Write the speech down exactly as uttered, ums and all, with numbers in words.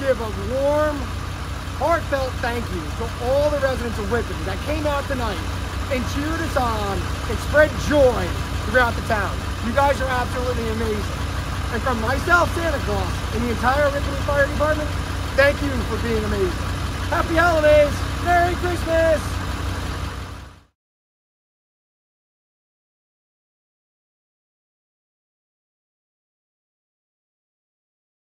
give a warm, heartfelt thank you to all the residents of Whippany that came out tonight and cheered us on and spread joy throughout the town. You guys are absolutely amazing. And from myself, Santa Claus, and the entire Whippany Fire Department, thank you for being amazing. Happy holidays! Merry Christmas!